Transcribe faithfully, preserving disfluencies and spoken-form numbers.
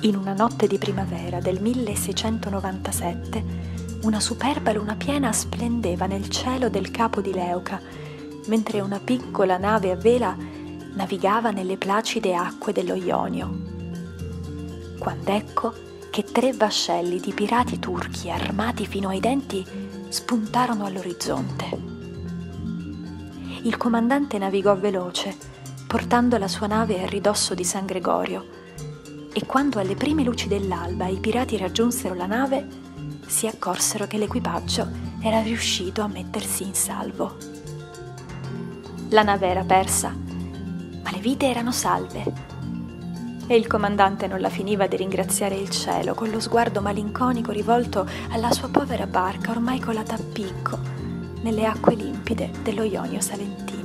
In una notte di primavera del milleseicentonovantasette, una superba luna piena splendeva nel cielo del capo di Leuca, mentre una piccola nave a vela navigava nelle placide acque dello Ionio. Quand'ecco che tre vascelli di pirati turchi armati fino ai denti spuntarono all'orizzonte. Il comandante navigò veloce, portando la sua nave a ridosso di San Gregorio, e quando alle prime luci dell'alba i pirati raggiunsero la nave, si accorsero che l'equipaggio era riuscito a mettersi in salvo. La nave era persa, ma le vite erano salve. E il comandante non la finiva di ringraziare il cielo, con lo sguardo malinconico rivolto alla sua povera barca ormai colata a picco nelle acque limpide dello Ionio Salentino.